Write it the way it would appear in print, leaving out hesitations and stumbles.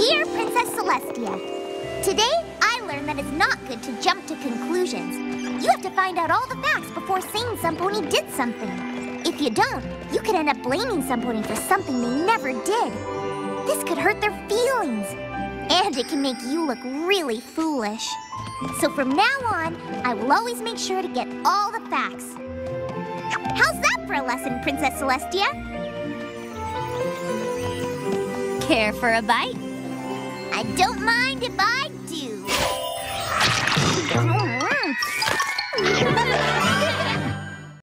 Dear Princess Celestia, today I learned that it's not good to jump to conclusions. You have to find out all the facts before saying some pony did something. If you don't, you could end up blaming some pony for something they never did. This could hurt their feelings. And it can make you look really foolish. So from now on, I will always make sure to get all the facts. How's that for a lesson, Princess Celestia? Care for a bite? I don't mind if I do.